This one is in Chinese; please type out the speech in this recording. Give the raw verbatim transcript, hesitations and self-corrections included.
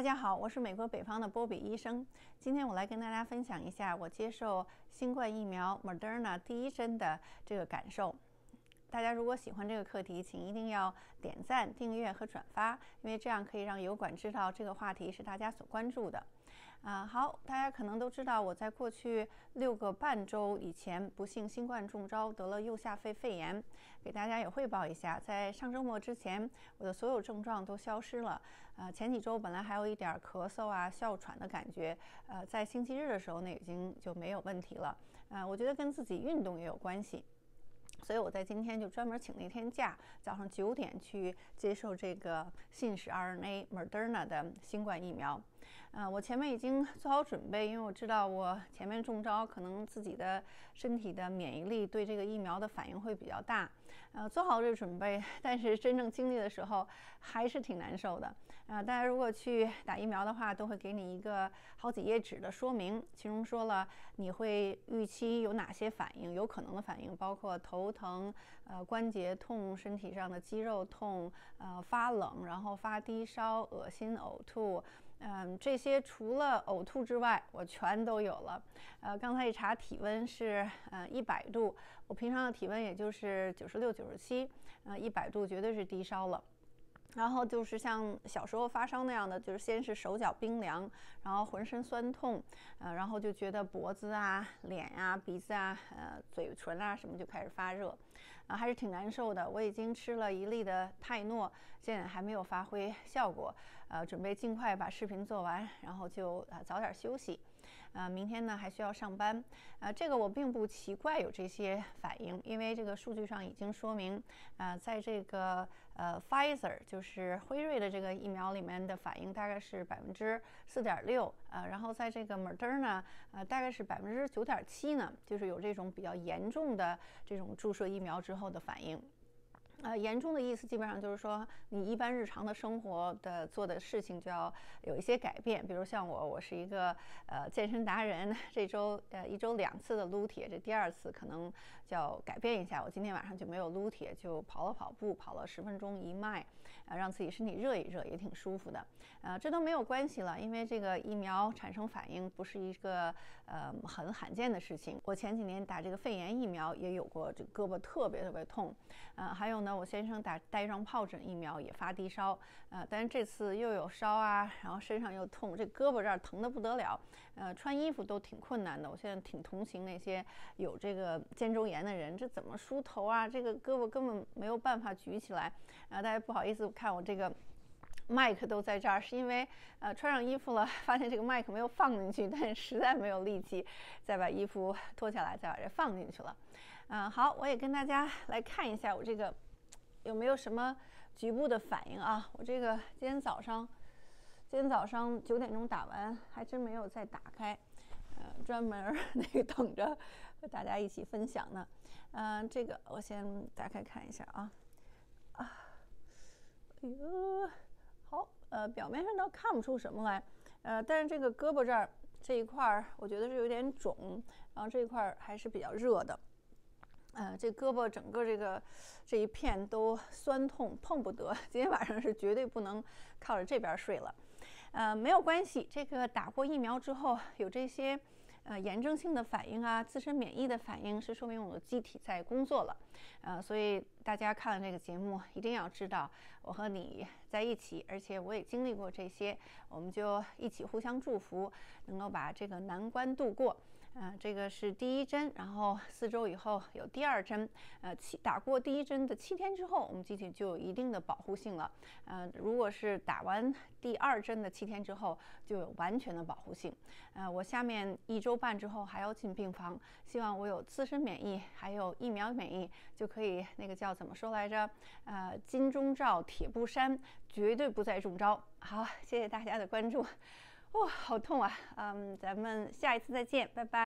大家好，我是美国北方的波比医生。今天我来跟大家分享一下我接受新冠疫苗 Moderna 第一针的这个感受。大家如果喜欢这个课题，请一定要点赞、订阅和转发，因为这样可以让油管知道这个话题是大家所关注的。啊、呃，好，大家可能都知道，我在过去六个半周以前不幸新冠中招，得了右下肺肺炎。给大家也汇报一下，在上周末之前，我的所有症状都消失了。呃，前几周本来还有一点咳嗽啊、哮喘的感觉，呃，在星期日的时候呢，已经就没有问题了。呃，我觉得跟自己运动也有关系。所以我在今天就专门请了一天假，早上九点去接受这个信使 R N A Moderna 的新冠疫苗。呃，我前面已经做好准备，因为我知道我前面中招，可能自己的身体的免疫力对这个疫苗的反应会比较大。呃，做好这个准备，但是真正经历的时候还是挺难受的。呃，大家如果去打疫苗的话，都会给你一个好几页纸的说明，其中说了你会预期有哪些反应，有可能的反应包括头疼、呃关节痛、身体上的肌肉痛、呃发冷，然后发低烧、恶心、呕吐。嗯，这些除了呕吐之外，我全都有了。呃，刚才一查体温是呃一百度，我平常的体温也就是九十六、九十七，呃一百度绝对是低烧了。然后就是像小时候发烧那样的，就是先是手脚冰凉，然后浑身酸痛，呃，然后就觉得脖子啊、脸啊、鼻子啊、呃、嘴唇啊什么就开始发热，啊，还是挺难受的。我已经吃了一粒的泰诺，现在还没有发挥效果，呃，准备尽快把视频做完，然后就呃早点休息。呃，明天呢还需要上班，呃，这个我并不奇怪有这些反应，因为这个数据上已经说明，呃，在这个呃 Pfizer 就是辉瑞的这个疫苗里面的反应大概是百分之四点六，呃，然后在这个 Moderna 呃大概是百分之九点七呢，就是有这种比较严重的这种注射疫苗之后的反应。呃，严重的意思基本上就是说，你一般日常的生活的做的事情就要有一些改变。比如像我，我是一个呃健身达人，这周呃一周两次的撸铁，这第二次可能就要改变一下。我今天晚上就没有撸铁，就跑了跑步，跑了十分钟一迈，呃，让自己身体热一热，也挺舒服的。呃，这都没有关系了，因为这个疫苗产生反应不是一个呃很罕见的事情。我前几年打这个肺炎疫苗也有过，这胳膊特别特别痛，呃，还有呢。我先生打带状疱疹疫苗也发低烧，呃，但是这次又有烧啊，然后身上又痛，这胳膊这儿疼得不得了，呃，穿衣服都挺困难的。我现在挺同情那些有这个肩周炎的人，这怎么梳头啊？这个胳膊根本没有办法举起来，啊、呃，大家不好意思看我这个。麦克都在这儿，是因为呃穿上衣服了，发现这个麦克没有放进去，但是实在没有力气再把衣服脱下来，再把这放进去了。嗯、呃，好，我也跟大家来看一下我这个。有没有什么局部的反应啊？我这个今天早上，今天早上九点钟打完，还真没有再打开，呃，专门那个等着和大家一起分享呢。嗯、呃，这个我先打开看一下啊，啊，哎呦，好，呃，表面上倒看不出什么来，呃，但是这个胳膊这儿这一块儿，我觉得是有点肿，然后这一块儿还是比较热的。呃，这胳膊整个这个这一片都酸痛，碰不得。今天晚上是绝对不能靠着这边睡了。呃，没有关系，这个打过疫苗之后有这些呃炎症性的反应啊，自身免疫的反应，是说明我的机体在工作了。呃，所以大家看了这个节目，一定要知道我和你在一起，而且我也经历过这些，我们就一起互相祝福，能够把这个难关度过。呃，这个是第一针，然后四周以后有第二针。呃，七打过第一针的七天之后，我们机体就有一定的保护性了。呃，如果是打完第二针的七天之后，就有完全的保护性。呃，我下面一周半之后还要进病房，希望我有自身免疫，还有疫苗免疫，就可以那个叫怎么说来着？呃，金钟罩铁布衫，绝对不再中招。好，谢谢大家的关注。哦，好痛啊！嗯，咱们下一次再见，拜拜。